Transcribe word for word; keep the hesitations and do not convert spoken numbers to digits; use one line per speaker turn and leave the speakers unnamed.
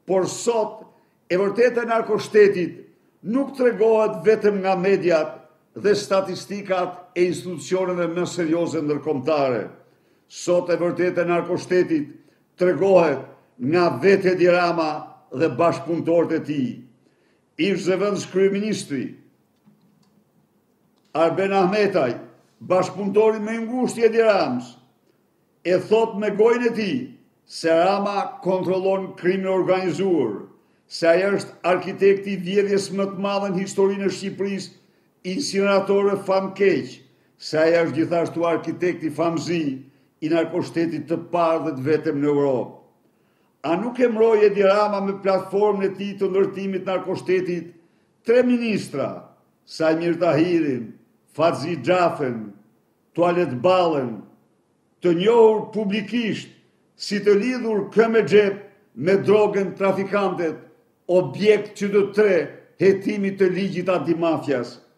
por sot e vërtetë e narkoshtetit nuk tregohet vetëm nga mediat dhe statistikat e institucioneve më serioze ndërkombëtare. Sot e vërtetë e narkoshtetit tregohet nga vetë Edi Rama dhe bashkëpunëtorët e tij. Ish zëvendës kryeministri Arben Ahmetaj, bashkëpunëtori më i ngushtë i Edi Ramës, e thot me gojën e tij se Rama kontrollon krimin e organizuar, se ai është arkitekti i vjedhjes më të madhe në historinë e Shqipërisë, insineratore famkeq, se ai është gjithashtu arkitekti famëzi i narkoshtetit të parë dhe të vetëm në Europë. A nuk e mbroi Edi Rama me platformën e tij të ndërtimit narkoshtetit tre ministra, Sajmir Tahirin, Fazli Xhafen, Tualet Ballën, të njohur publikisht si të lidhur kë me xhep me drogën trafikantet, objekt që të tre hetimit të ligjit antimafjas.